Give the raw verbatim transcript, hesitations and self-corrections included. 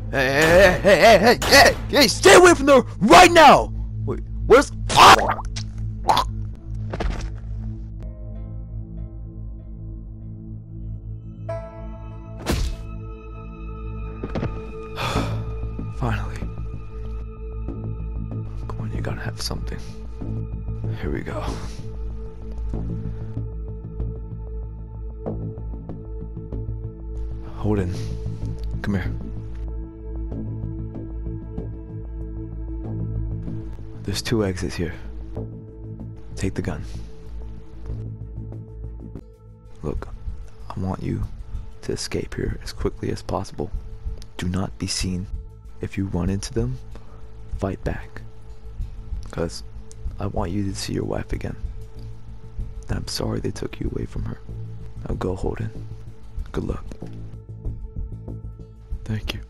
Hey, hey, hey, hey, hey, hey, hey, stay away from there right now! Wait, where's... Finally. Come on, you gotta have something. Here we go. Holden, come here. There's two exits here. Take the gun. Look, I want you to escape here as quickly as possible. Do not be seen. If you run into them, fight back. Because I want you to see your wife again. And I'm sorry they took you away from her. Now go, Holden. Good luck. Thank you.